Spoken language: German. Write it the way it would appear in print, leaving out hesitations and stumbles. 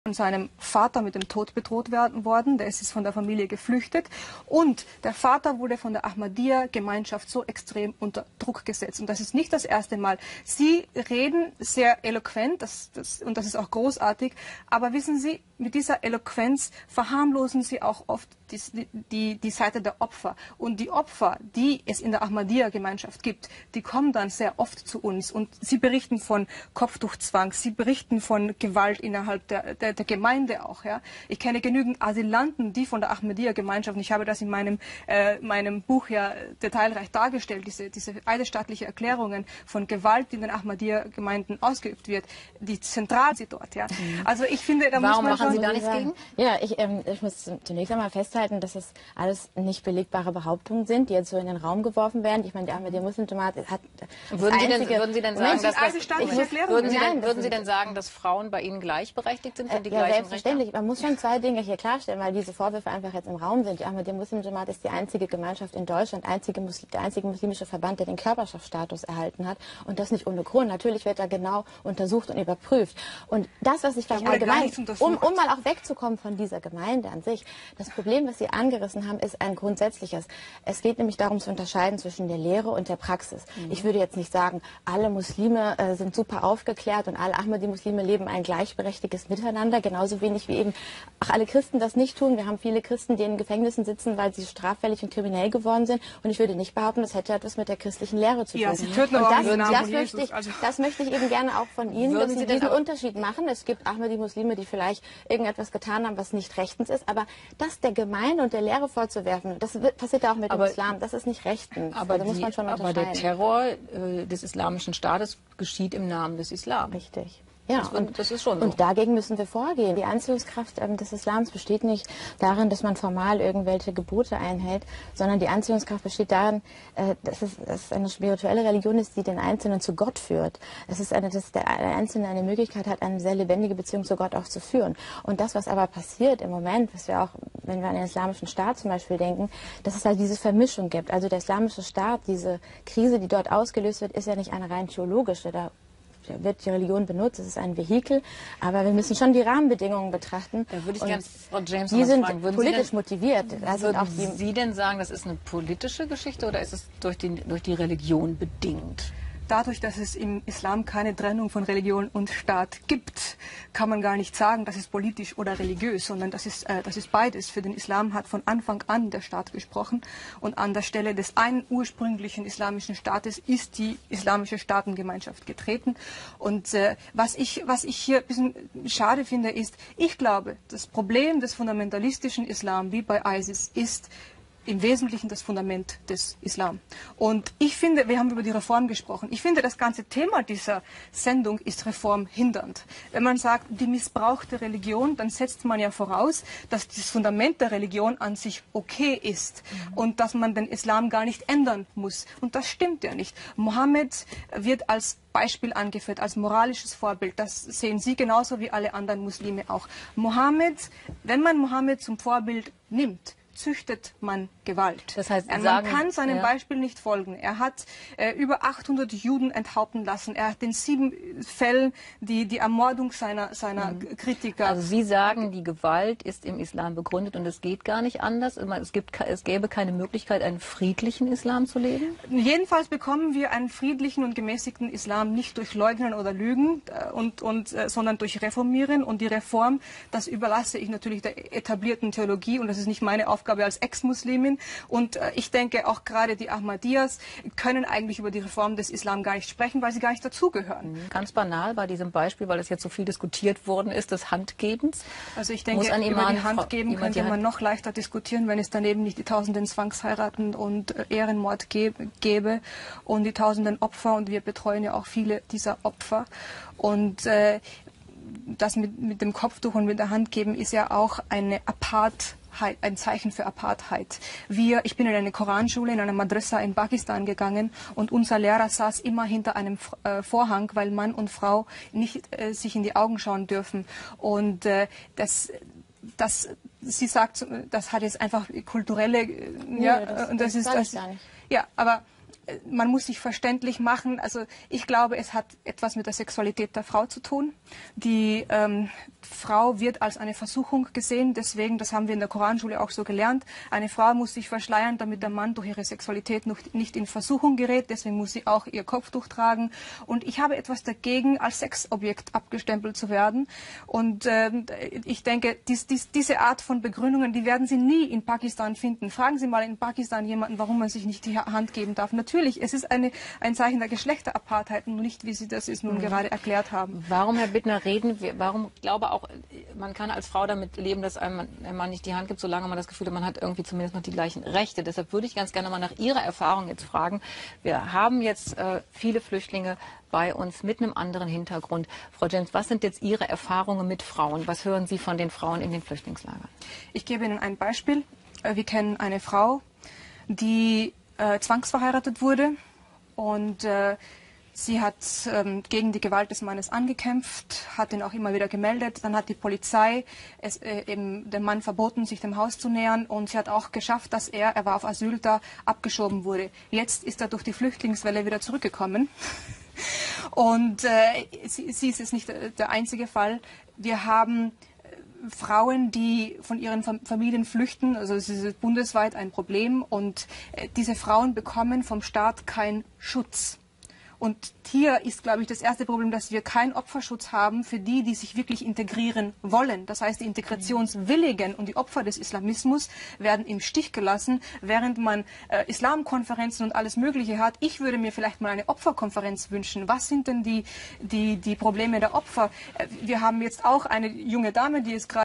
von seinem Vater mit dem Tod bedroht worden, der ist von der Familie geflüchtet und der Vater wurde von der Ahmadiyya-Gemeinschaft so extrem unter Druck gesetzt und das ist nicht das erste Mal. Sie reden sehr eloquent und das ist auch großartig, aber wissen Sie, mit dieser Eloquenz verharmlosen Sie auch oft die Seite der Opfer und die Opfer, die es in der Ahmadiyya-Gemeinschaft gibt, die kommen dann sehr oft zu uns und sie berichten von Kopftuchzwang, sie berichten von Gewalt innerhalb der Gemeinde auch. Ja. Ich kenne genügend Asylanten, die von der Ahmadiyya-Gemeinschaft, und ich habe das in meinem Buch ja detailreich dargestellt, diese eidesstattliche Erklärungen von Gewalt, die in den Ahmadiyya-Gemeinden ausgeübt wird, die zentral sind dort. Ja. Also ich finde, da muss man machen Sie da nichts gegen? Ja, ich muss zunächst einmal festhalten, dass es alles nicht belegbare Behauptungen sind, die jetzt so in den Raum geworfen werden. Ich meine, die Ahmadiyya-Muslim-Jamaat hat würden Sie denn sagen, dass Frauen bei Ihnen gleichberechtigt sind? Und die ja, selbstverständlich. Man muss schon zwei Dinge hier klarstellen, weil diese Vorwürfe einfach jetzt im Raum sind. Die Ahmadiyya-Muslim-Jamaat ist die einzige Gemeinschaft in Deutschland, der einzige muslimische Verband, der den Körperschaftsstatus erhalten hat. Und das nicht ohne Grund. Natürlich wird da genau untersucht und überprüft. Und das, was ich vielleicht allgemein, um mal auch wegzukommen von dieser Gemeinde an sich, das Problem, was Sie angerissen haben, ist ein grundsätzliches. Es geht nämlich darum zu unterscheiden zwischen der Lehre und der Praxis. Ich würde jetzt nicht sagen, alle Muslime sind super aufgeklärt und alle Ahmadi-Muslime leben ein gleichberechtigtes Miteinander, genauso wenig wie eben auch alle Christen das nicht tun. Wir haben viele Christen, die in Gefängnissen sitzen, weil sie straffällig und kriminell geworden sind. Und ich würde nicht behaupten, das hätte etwas mit der christlichen Lehre zu tun. Ja, sie töten auch das möchte ich eben gerne auch von Ihnen, dass Sie diesen Unterschied machen. Es gibt Ahmadi-Muslime, die vielleicht irgendetwas getan haben, was nicht rechtens ist, aber das der Gemeinde und der Lehre vorzuwerfen, das passiert ja auch mit dem Islam, das ist nicht rechtens. Aber, muss man schon aber der Terror des islamischen Staates geschieht im Namen des Islam. Richtig. Ja, das ist schon so. Und dagegen müssen wir vorgehen. Die Anziehungskraft des Islams besteht nicht darin, dass man formal irgendwelche Gebote einhält, sondern die Anziehungskraft besteht darin, dass es eine spirituelle Religion ist, die den Einzelnen zu Gott führt. Es ist dass der Einzelne eine Möglichkeit hat, eine sehr lebendige Beziehung zu Gott auch zu führen. Und das, was aber passiert im Moment, was wir auch, wenn wir an den Islamischen Staat zum Beispiel denken, dass es halt diese Vermischung gibt. Also der Islamische Staat, diese Krise, die dort ausgelöst wird, ist ja nicht eine rein theologische. Da wird die Religion benutzt, es ist ein Vehikel, aber wir müssen schon die Rahmenbedingungen betrachten. Da würde ich gerne Frau James die sind fragen, politisch motiviert. Würden Sie denn sagen, das ist eine politische Geschichte oder ist es durch die Religion bedingt? Dadurch, dass es im Islam keine Trennung von Religion und Staat gibt, kann man gar nicht sagen, das ist politisch oder religiös, sondern das ist beides. Für den Islam hat von Anfang an der Staat gesprochen und an der Stelle des einen ursprünglichen islamischen Staates ist die islamische Staatengemeinschaft getreten. Und was ich hier ein bisschen schade finde, ist, ich glaube, das Problem des fundamentalistischen Islam, wie bei ISIS, ist im Wesentlichen das Fundament des Islam. Und ich finde, wir haben über die Reform gesprochen, ich finde, das ganze Thema dieser Sendung ist reformhindernd. Wenn man sagt, die missbrauchte Religion, dann setzt man ja voraus, dass das Fundament der Religion an sich okay ist und dass man den Islam gar nicht ändern muss. Und das stimmt ja nicht. Mohammed wird als Beispiel angeführt, als moralisches Vorbild. Das sehen Sie genauso wie alle anderen Muslime auch. Wenn man Mohammed zum Vorbild nimmt, züchtet man Gewalt. Das heißt, man kann seinem Beispiel nicht folgen. Er hat über 800 Juden enthaupten lassen. Er hat in 7 Fällen die Ermordung seiner Kritiker. Also Sie sagen, die Gewalt ist im Islam begründet und es geht gar nicht anders. Es gäbe keine Möglichkeit, einen friedlichen Islam zu leben? Jedenfalls bekommen wir einen friedlichen und gemäßigten Islam nicht durch Leugnen oder Lügen, sondern durch Reformieren. Und die Reform, das überlasse ich natürlich der etablierten Theologie und das ist nicht meine Aufgabe als Ex-Muslimin. Und ich denke, auch gerade die Ahmadiyyas können eigentlich über die Reform des Islam gar nicht sprechen, weil sie gar nicht dazugehören. Ganz banal bei diesem Beispiel, weil es jetzt so viel diskutiert worden ist, des Handgebens. Also ich denke, über die Handgeben könnte man noch leichter diskutieren, wenn es daneben nicht die tausenden Zwangsheiraten und Ehrenmord gäbe und die tausenden Opfer. Und wir betreuen ja auch viele dieser Opfer. Und das mit dem Kopftuch und mit der Hand geben ist ja auch eine ein Zeichen für Apartheid. Ich bin in eine Koranschule, in eine Madrasa in Pakistan gegangen und unser Lehrer saß immer hinter einem Vorhang, weil Mann und Frau nicht sich in die Augen schauen dürfen. Und sie sagt, das hat jetzt einfach kulturelle, nee, das und das ist das gar nicht. Ja, aber man muss sich verständlich machen. Also ich glaube, es hat etwas mit der Sexualität der Frau zu tun. Die Frau wird als eine Versuchung gesehen. Deswegen, das haben wir in der Koranschule auch so gelernt, eine Frau muss sich verschleiern, damit der Mann durch ihre Sexualität nicht in Versuchung gerät. Deswegen muss sie auch ihr Kopftuch tragen. Und ich habe etwas dagegen, als Sexobjekt abgestempelt zu werden. Und ich denke, diese Art von Begründungen, die werden Sie nie in Pakistan finden. Fragen Sie mal in Pakistan jemanden, warum man sich nicht die Hand geben darf. Natürlich, es ist ein Zeichen der Geschlechterapartheit und nicht, wie Sie das jetzt nun gerade erklärt haben. Warum, Herr Bittner, warum glaube auch, man kann als Frau damit leben, dass einem ein Mann nicht die Hand gibt, solange man das Gefühl hat, man hat irgendwie zumindest noch die gleichen Rechte. Deshalb würde ich ganz gerne mal nach Ihrer Erfahrung jetzt fragen. Wir haben jetzt viele Flüchtlinge bei uns mit einem anderen Hintergrund. Frau James, was sind jetzt Ihre Erfahrungen mit Frauen? Was hören Sie von den Frauen in den Flüchtlingslagern? Ich gebe Ihnen ein Beispiel. Wir kennen eine Frau, die zwangsverheiratet wurde und sie hat gegen die Gewalt des Mannes angekämpft, hat ihn auch immer wieder gemeldet. Dann hat die Polizei eben dem Mann verboten, sich dem Haus zu nähern. Und sie hat auch geschafft, dass er war auf Asyl da, abgeschoben wurde. Jetzt ist er durch die Flüchtlingswelle wieder zurückgekommen. Und sie ist jetzt nicht der einzige Fall. Wir haben Frauen, die von ihren Familien flüchten, also es ist bundesweit ein Problem. Und diese Frauen bekommen vom Staat keinen Schutz. Und hier ist, glaube ich, das erste Problem, dass wir keinen Opferschutz haben für die, die sich wirklich integrieren wollen. Das heißt, die Integrationswilligen und die Opfer des Islamismus werden im Stich gelassen, während man Islamkonferenzen und alles Mögliche hat. Ich würde mir vielleicht mal eine Opferkonferenz wünschen. Was sind denn die Probleme der Opfer? Wir haben jetzt auch eine junge Dame, die ist gerade